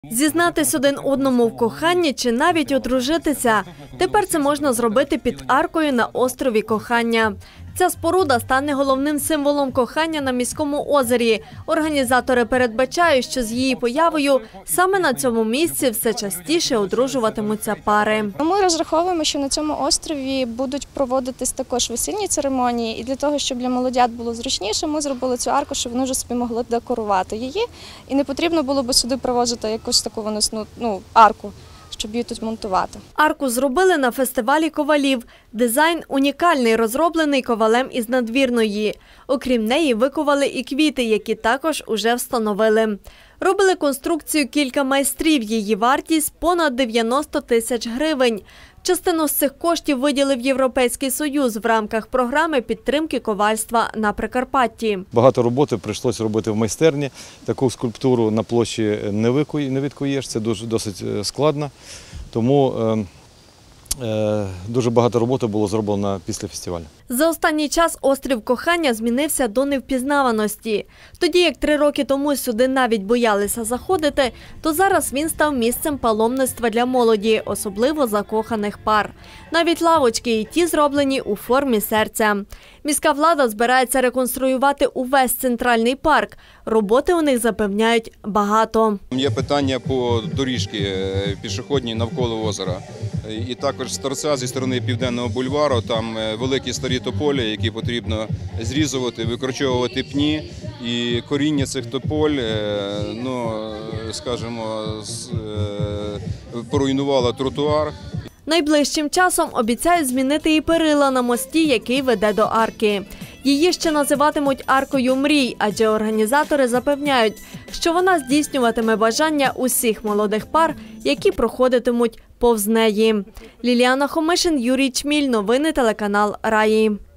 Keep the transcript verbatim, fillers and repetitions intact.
Зізнатись один одному в коханні чи навіть одружитися. Тепер це можна зробити під аркою на острові Кохання. Ця споруда стане головним символом кохання на міському озері. Організатори передбачають, що з її появою саме на цьому місці все частіше одружуватимуться пари. Ми розраховуємо, що на цьому острові будуть проводитись також весільні церемонії. І для того, щоб для молодят було зручніше, ми зробили цю арку, щоб вони вже собі могли декорувати її. І не потрібно було б сюди провозити якусь таку виносну ну, арку, щоб її тут монтувати. Арку зробили на фестивалі ковалів. Дизайн унікальний, розроблений ковалем із надвірної. Окрім неї, виковали і квіти, які також уже встановили. Робили конструкцію кілька майстрів, її вартість – понад дев'яносто тисяч гривень. Частину з цих коштів виділив Європейський Союз в рамках програми підтримки ковальства на Прикарпатті. Багато роботи прийшлося робити в майстерні. Таку скульптуру на площі не відкуєш, це дуже, досить складно. Тому е, е, дуже багато роботи було зроблено після фестивалю. За останній час острів Кохання змінився до невпізнаваності. Тоді, як три роки тому сюди навіть боялися заходити, то зараз він став місцем паломництва для молоді, особливо закоханих пар. Навіть лавочки і ті зроблені у формі серця. Міська влада збирається реконструювати увесь центральний парк. Роботи у них запевняють багато. Є питання по доріжці пішохідній навколо озера. І також з торця, зі сторони Південного бульвару, там великі старі тополі, які потрібно зрізувати, викорчовувати пні. І коріння цих тополь, ну, скажімо, поруйнувало тротуар. Найближчим часом обіцяють змінити і перила на мості, який веде до арки. Її ще називатимуть аркою мрій, адже організатори запевняють, що вона здійснюватиме бажання усіх молодих пар, які проходитимуть повз неї. Ліліана Хомишин, Юрій Чміль. Новини телеканал Раї.